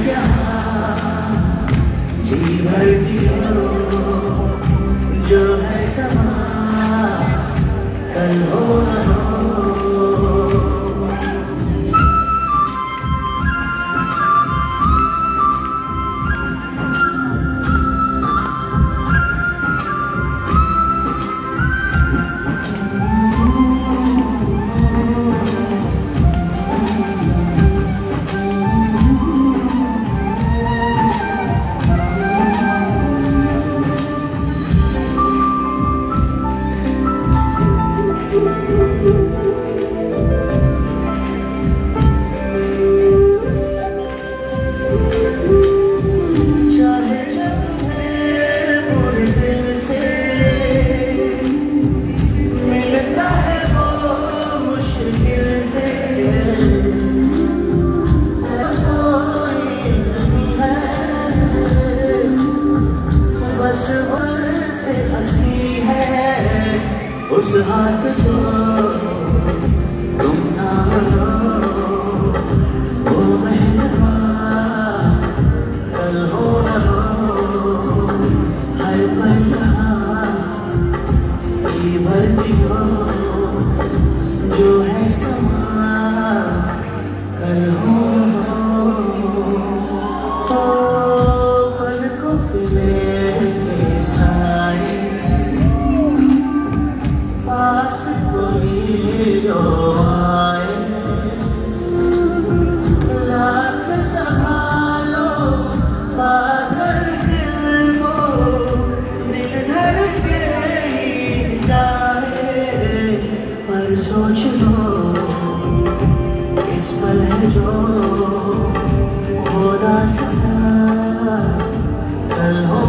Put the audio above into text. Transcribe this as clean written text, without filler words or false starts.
यहाँ जी भर जियो, जो है समा कल हो न हो। से हंसी है उस हाथ को तुम थाम लो, वो मेहरबान कल हो न हो। हर पल कहाँ जी भर जियो, जो है समा कल हो न हो। पलकों के पास कोई जो आए, लाख संभालो पागल दिल को, दिल धड़के ही जाए। पर सोच लो इस पल है जो होना सदा कल हो।